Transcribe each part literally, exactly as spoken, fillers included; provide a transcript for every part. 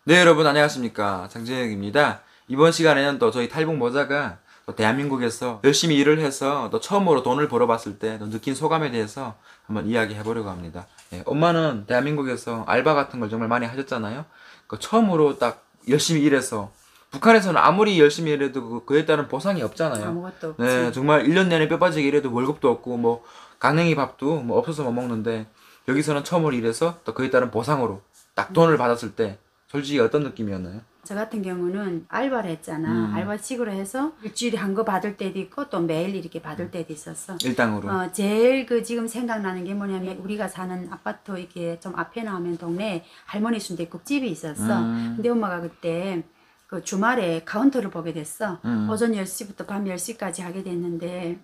네, 여러분 안녕하십니까, 장진혁입니다. 이번 시간에는 또 저희 탈북 모자가 또 대한민국에서 열심히 일을 해서 또 처음으로 돈을 벌어봤을 때 또 느낀 소감에 대해서 한번 이야기해 보려고 합니다. 예, 엄마는 대한민국에서 알바 같은 걸 정말 많이 하셨잖아요. 그 처음으로 딱 열심히 일해서, 북한에서는 아무리 열심히 일해도 그- 그에 따른 보상이 없잖아요. 아무것도 없지. 네, 정말 일 년 내내 뼈 빠지게 일해도 월급도 없고 뭐 강냉이 밥도 뭐 없어서 못 먹는데, 여기서는 처음으로 일해서 또 그에 따른 보상으로 딱 돈을 받았을 때 솔직히 어떤 느낌이었나요? 저 같은 경우는 알바를 했잖아. 음. 알바식으로 해서 일주일에 한 거 받을 때도 있고 또 매일 이렇게 받을 때도 있었어. 일당으로. 어, 제일 그 지금 생각나는 게 뭐냐면 우리가 사는 아파트 이렇게 좀 앞에 나오면 동네에 할머니 순댓국집이 있었어. 음. 근데 엄마가 그때 그 주말에 카운터를 보게 됐어. 음. 오전 열 시부터 밤 열 시까지 하게 됐는데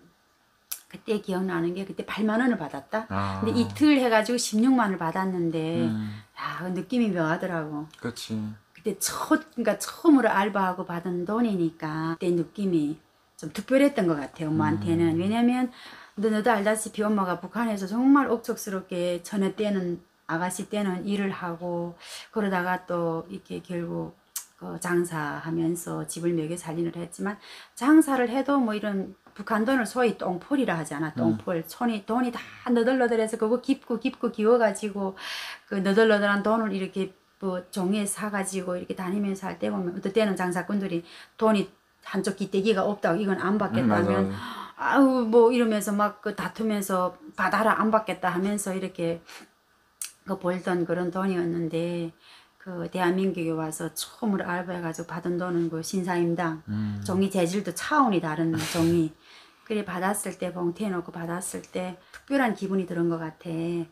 그때 기억나는 게 그때 팔만 원을 받았다. 아. 근데 이틀 해가지고 십육만 원을 받았는데 음. 야, 그 느낌이 묘하더라고. 그렇지. 그때 첫, 그러니까 처음으로 알바하고 받은 돈이니까 그때 느낌이 좀 특별했던 것 같아요, 엄마한테는. 음. 왜냐면 너, 너도 알다시피 엄마가 북한에서 정말 억척스럽게 전에 때는 아가씨 때는 일을 하고 그러다가 또 이렇게 결국 그 장사하면서 집을 먹여 살리는 했지만 장사를 해도 뭐 이런 북한 돈을 소위 똥폴이라 하잖아. 똥폴. 손이 돈이 다 너덜너덜해서 그거 깊고 깊고 기워가지고 그 너덜너덜한 돈을 이렇게 뭐 종이에 사가지고 이렇게 다니면서 할 때 보면 어떨 때는 장사꾼들이 돈이 한쪽 기대기가 없다고 이건 안 받겠다면 음, 아우 뭐 이러면서 막 그 다투면서 받아라 안 받겠다 하면서 이렇게 그 벌던 그런 돈이었는데 그 대한민국에 와서 처음으로 알바해가지고 받은 돈은 그 신사임당 음. 종이 재질도 차원이 다른 종이 그래 받았을 때 봉투에 넣고 받았을 때 특별한 기분이 드는 것 같아.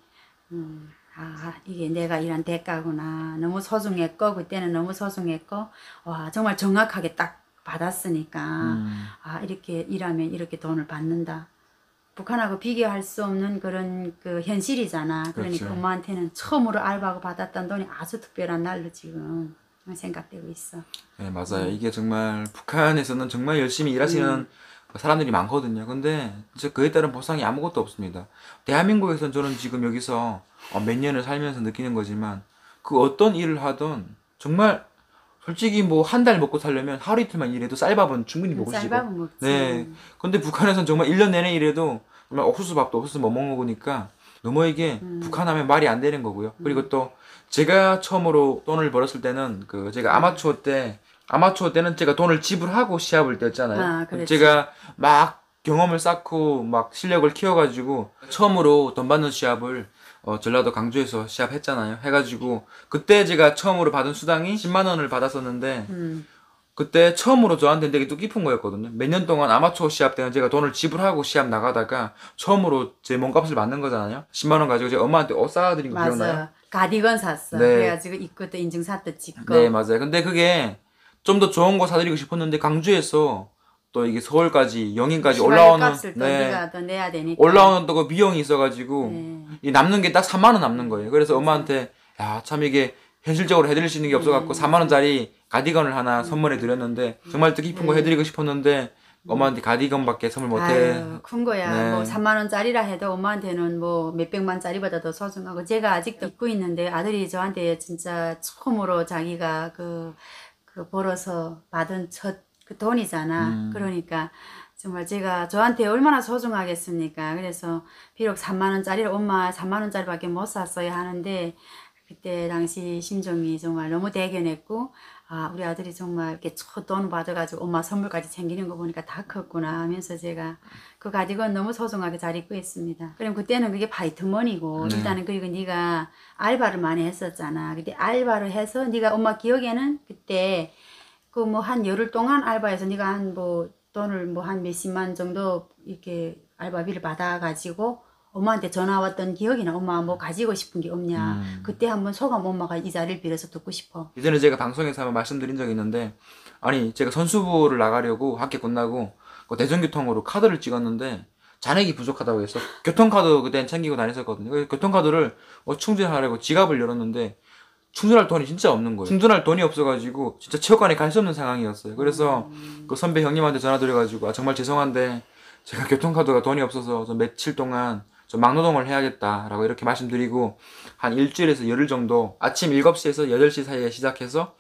음, 아 이게 내가 일한 대가구나. 너무 소중했고 그때는 너무 소중했고 와 정말 정확하게 딱 받았으니까 음. 아 이렇게 일하면 이렇게 돈을 받는다. 북한하고 비교할 수 없는 그런 그 현실이잖아. 그러니까 그렇죠. 엄마한테는 처음으로 알바하고 받았던 돈이 아주 특별한 날로 지금 생각되고 있어. 네, 맞아요. 이게 정말 북한에서는 정말 열심히 일하시는 사람들이 많거든요. 근데 진짜 그에 따른 보상이 아무것도 없습니다. 대한민국에서는 저는 지금 여기서 어, 몇 년을 살면서 느끼는 거지만, 그 어떤 일을 하든 정말 솔직히 뭐 한 달 먹고 살려면 하루 이틀만 일해도 쌀밥은 충분히 먹을 수 있고. 쌀밥은 먹지. 네. 근데 북한에서는 정말 일 년 내내 일해도 정말 옥수수 밥도 옥수수 못 먹으니까 너무 이게 북한 하면 말이 안 되는 거고요. 그리고 또 제가 처음으로 돈을 벌었을 때는 그 제가 아마추어 때 아마추어 때는 제가 돈을 지불하고 시합을 뛰었잖아요. 아, 그랬지. 제가 막 경험을 쌓고 막 실력을 키워가지고 처음으로 돈 받는 시합을 어, 전라도 강주에서 시합했잖아요. 해가지고 그때 제가 처음으로 받은 수당이 십만 원을 받았었는데, 음. 그때 처음으로 저한테 되게 뜻깊은 거였거든요. 몇 년 동안 아마추어 시합 때는 제가 돈을 지불하고 시합 나가다가 처음으로 제 몸값을 받는 거잖아요. 십만 원 가지고 제가 엄마한테 옷 사드린 거 기억나요? 맞아. 가디건 샀어. 네. 그래가지고 입고 또 인증사도 찍고. 네, 맞아요. 근데 그게 좀 더 좋은 거 사드리고 싶었는데, 강주에서 또 이게 서울까지 영인까지 시발 올라오는, 값을 또 네, 네가 더 내야 되니까. 올라오는 또 그 비용이 있어가지고 네. 이 남는 게 딱 삼만 원 남는 거예요. 그래서 엄마한테 야, 참 이게 현실적으로 해드릴 수 있는 게 없어갖고 삼만 원짜리 가디건을 하나 선물해 드렸는데, 정말 뜻깊은 거 해드리고 싶었는데 엄마한테 가디건밖에 선물 못해. 아유, 큰 거야. 네. 뭐 삼만 원짜리라 해도 엄마한테는 뭐 몇백만짜리보다 더 소중하고 제가 아직도 입고 있는데 아들이 저한테 진짜 처음으로 자기가 그, 그 벌어서 받은 첫 그 돈이잖아. 음. 그러니까 정말 제가 저한테 얼마나 소중하겠습니까. 그래서 비록 삼만 원짜리를 엄마 삼만 원짜리밖에 못 샀어야 하는데 그때 당시 심정이 정말 너무 대견했고 아 우리 아들이 정말 이렇게 첫 돈 받아가지고 엄마 선물까지 챙기는 거 보니까 다 컸구나 하면서 제가 그 가디건 너무 소중하게 잘 입고 있습니다. 그럼 그때는 그게 파이트머니고 네. 일단은 그리고 네가 알바를 많이 했었잖아. 그때 알바를 해서 네가 엄마 기억에는 그때 그 뭐 한 열흘 동안 알바해서 네가 한 뭐 돈을 뭐 한 몇십만 정도 이렇게 알바비를 받아가지고 엄마한테 전화 왔던 기억이나 엄마 뭐 가지고 싶은 게 없냐. 음. 그때 한번 소감 엄마가 이 자리를 빌어서 듣고 싶어. 예전에 제가 방송에서 한번 말씀드린 적이 있는데, 아니 제가 선수부를 나가려고 학교 끝나고 그 대전교통으로 카드를 찍었는데 잔액이 부족하다고 해서 교통카드 그땐 챙기고 다녔었거든요. 그래서 교통카드를 뭐 충전하려고 지갑을 열었는데 충전할 돈이 진짜 없는 거예요. 충전할 돈이 없어가지고 진짜 체육관에 갈 수 없는 상황이었어요. 그래서 그 선배 형님한테 전화 드려가지고 아 정말 죄송한데 제가 교통카드가 돈이 없어서 좀 며칠 동안 좀 막노동을 해야겠다라고 이렇게 말씀드리고, 한 일주일에서 열흘 정도 아침 일곱 시에서 여덟 시 사이에 시작해서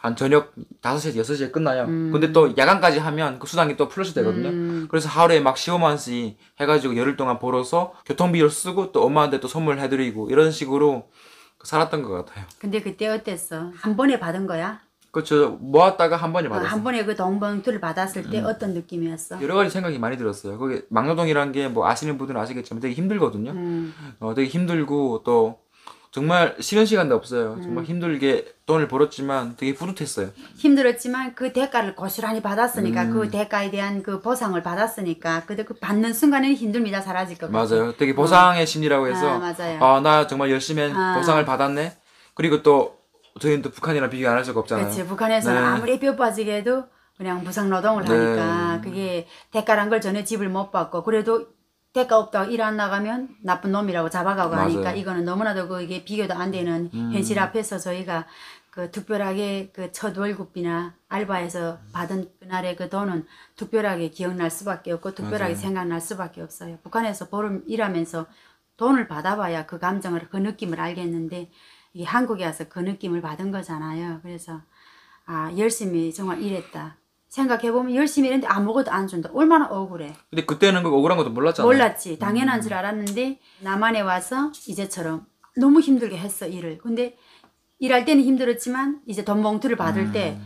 한 저녁 다섯 시에서 여섯 시에 끝나요. 음. 근데 또 야간까지 하면 그 수당이 또 플러스 되거든요. 음. 그래서 하루에 막 십오만 원씩 해가지고 열흘 동안 벌어서 교통비를 쓰고 또 엄마한테 또 선물 해드리고 이런 식으로 살았던 것 같아요. 근데 그때 어땠어? 한 번에 받은 거야? 그렇죠. 모았다가 한 번에 어, 받았어요. 한 번에 그 돈봉투를 받았을 때 어떤 느낌이었어? 여러 가지 생각이 많이 들었어요. 거기 막노동이라는 게 뭐 아시는 분들은 아시겠지만 되게 힘들거든요. 음. 어, 되게 힘들고 또 정말 쉬는 시간도 없어요. 정말 힘들게 돈을 벌었지만 되게 뿌듯했어요. 힘들었지만 그 대가를 고스란히 받았으니까 음. 그 대가에 대한 그 보상을 받았으니까 그 그 받는 순간에는 힘듦이 다 사라질 것 같아. 맞아요. 되게 보상의 심리라고 해서 아, 맞아요. 아, 나 정말 열심히 한 아. 보상을 받았네. 그리고 또 저희는 또 북한이랑 비교 안 할 수가 없잖아요. 그렇지. 북한에서는 네. 아무리 뼈 빠지게 해도 그냥 무상노동을 네. 하니까 그게 대가란 걸 전혀 집을 못 받고 그래도 대가 없다고 일 안 나가면 나쁜 놈이라고 잡아가고 맞아요. 하니까 이거는 너무나도 그게 비교도 안 되는 음. 현실 앞에서 저희가 그 특별하게 그 첫 월급이나 알바에서 받은 그날의 그 돈은 특별하게 기억날 수밖에 없고 특별하게 맞아요. 생각날 수밖에 없어요. 북한에서 보름 일하면서 돈을 받아봐야 그 감정을 그 느낌을 알겠는데 이게 한국에 와서 그 느낌을 받은 거잖아요. 그래서 아 열심히 정말 일했다. 생각해보면 열심히 일했는데 아무것도 안 준다. 얼마나 억울해. 근데 그때는 그 억울한 것도 몰랐잖아요. 몰랐지. 당연한 줄 알았는데 남한에 와서 이제처럼 너무 힘들게 했어 일을. 근데 일할 때는 힘들었지만 이제 돈 봉투를 받을 때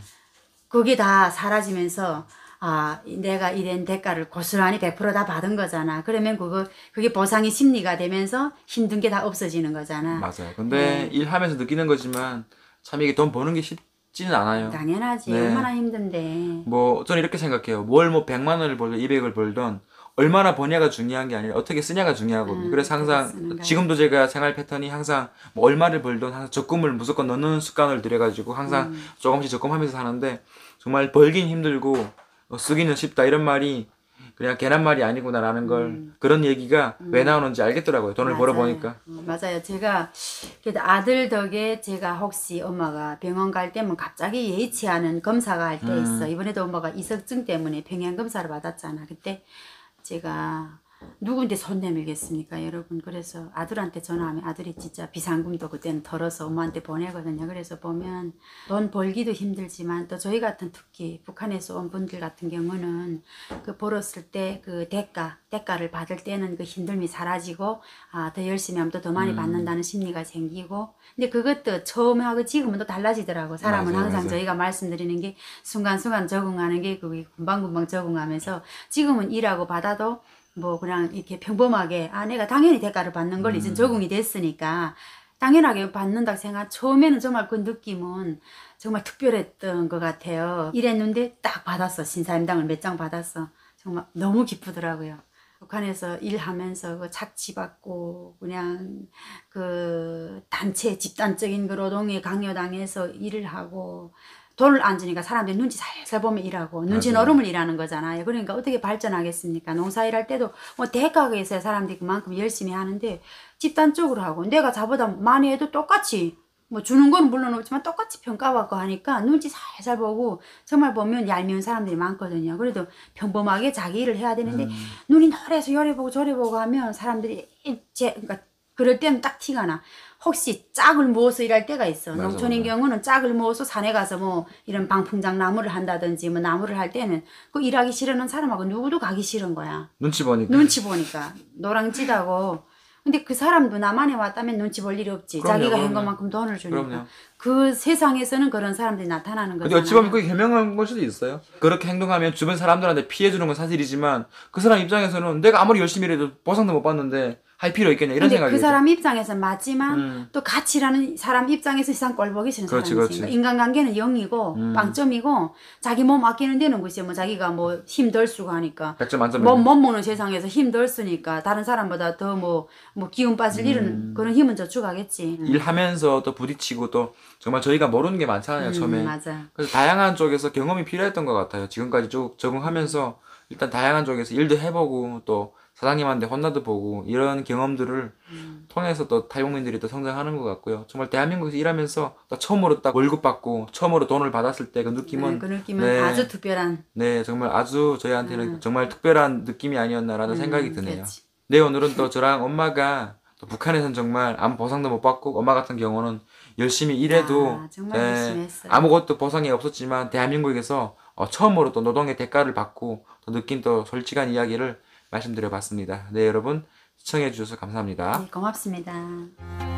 그게 다 사라지면서 아 내가 일한 대가를 고스란히 백 퍼센트 다 받은 거잖아. 그러면 그거 그게 보상의 심리가 되면서 힘든 게 다 없어지는 거잖아. 맞아요. 근데 일하면서 느끼는 거지만 참 이게 돈 버는 게 쉽지는 않아요. 당연하지. 네. 얼마나 힘든데. 뭐 저는 이렇게 생각해요. 월 뭐 백만 원을 벌든 이백을 벌든 얼마나 버냐가 중요한 게 아니라 어떻게 쓰냐가 중요하거든요. 음, 그래서 어떻게 항상 쓰는가요? 지금도 제가 생활 패턴이 항상 뭐 얼마를 벌든 항상 적금을 무조건 넣는 습관을 들여가지고 항상 음. 조금씩 적금하면서 사는데 정말 벌긴 힘들고 어, 쓰기는 쉽다 이런 말이 그냥 계란말이 아니구나라는 걸 그런 얘기가 왜 나오는지 알겠더라고요. 돈을 음. 맞아요. 벌어보니까. 어, 맞아요. 제가 그래도 아들 덕에 제가 혹시 엄마가 병원 갈 때면 갑자기 예의치 않은 검사가 할 때 음. 있어. 이번에도 엄마가 이석증 때문에 평양 검사를 받았잖아. 그때 제가 누군데 손 내밀겠습니까, 여러분? 그래서 아들한테 전화하면 아들이 진짜 비상금도 그때는 털어서 엄마한테 보내거든요. 그래서 보면 돈 벌기도 힘들지만 또 저희 같은 특히 북한에서 온 분들 같은 경우는 그 벌었을 때 그 대가, 대가를 받을 때는 그 힘듦이 사라지고 아, 더 열심히 하면 또 더 많이 받는다는 심리가 생기고 근데 그것도 처음하고 지금은 또 달라지더라고. 사람은 맞아요, 항상 맞아요. 저희가 말씀드리는 게 순간순간 적응하는 게 그게 금방금방 적응하면서 지금은 일하고 받아도 뭐 그냥 이렇게 평범하게 아 내가 당연히 대가를 받는 걸 이제 적응이 됐으니까 당연하게 받는다 생각. 처음에는 정말 그 느낌은 정말 특별했던 것 같아요. 일했는데 딱 받았어. 신사임당을 몇 장 받았어. 정말 너무 기쁘더라고요. 북한에서 일하면서 그 착취받고 그냥 그 단체 집단적인 그 노동에 강요당해서 일을 하고 돈을 안 주니까 사람들이 눈치 살살 보면 일하고 눈치 맞아요. 노름을 일하는 거잖아요. 그러니까 어떻게 발전하겠습니까? 농사일 할 때도 뭐 대가가 있어야 사람들이 그만큼 열심히 하는데 집단적으로 하고 내가 자보다 많이 해도 똑같이 뭐 주는 건 물론 없지만 똑같이 평가받고 하니까 눈치 살살 보고 정말 보면 얄미운 사람들이 많거든요. 그래도 평범하게 자기 일을 해야 되는데 눈이 노래서 요래 보고 저래 보고 하면 사람들이 제 그러니까 그럴 때는 딱 티가 나. 혹시 짝을 모아서 일할 때가 있어. 맞아, 농촌인 맞아. 경우는 짝을 모아서 산에 가서 뭐 이런 방풍장 나무를 한다든지 뭐 나무를 할 때는 그 일하기 싫어하는 사람하고 누구도 가기 싫은 거야. 눈치 보니까. 눈치 보니까 노랑찌다고. 근데 그 사람도 남한에 왔다면 눈치 볼 일이 없지. 그럼요, 자기가 한 그럼요. 것만큼 돈을 주니까. 그럼요. 그 세상에서는 그런 사람들이 나타나는 근데 거잖아. 어찌 보면 그게 현명한 걸 수도 있어요. 그렇게 행동하면 주변 사람들한테 피해 주는 건 사실이지만 그 사람 입장에서는 내가 아무리 열심히 일해도 보상도 못 받는데 할 필요 있겠냐 이런 근데 생각이 그 사람 입장에서 맞지만 음. 또 같이 일하는 사람 입장에서 이상 꼴 보기 싫은 그렇지, 사람이지. 그렇지. 인간관계는 영이고 음. 빵점이고 자기 몸 아끼는 데는 글쎄 뭐 자기가 뭐 힘 덜 쓰고 하니까 백 점 만점이네. 몸 못 먹는 세상에서 힘 덜 쓰니까 다른 사람보다 더 뭐 뭐 기운 빠질 일은 그런 힘은 저축하겠지. 음. 일하면서 또 부딪히고 또 정말 저희가 모르는 게 많잖아요 처음에. 음, 맞아. 그래서 다양한 쪽에서 경험이 필요했던 것 같아요. 지금까지 쭉 적응하면서 일단 다양한 쪽에서 일도 해보고 또 사장님한테 혼나도 보고 이런 경험들을 음. 통해서 또 탈북민들이 또 성장하는 것 같고요. 정말 대한민국에서 일하면서 또 처음으로 딱 월급 받고 처음으로 돈을 받았을 때 그 느낌은 네, 그 느낌은 네. 아주 특별한. 네 정말 아주 저희한테는 정말 특별한 느낌이 아니었나라는 음, 생각이 드네요. 그렇지. 네 오늘은 또 저랑 엄마가 또 북한에선 정말 아무 보상도 못 받고 엄마 같은 경우는 열심히 일해도 아, 정말 예, 열심히 했어요. 아무것도 보상이 없었지만 대한민국에서 어, 처음으로 또 노동의 대가를 받고 또 느낀 또 솔직한 이야기를 말씀드려 봤습니다. 네, 여러분 시청해 주셔서 감사합니다. 네, 고맙습니다.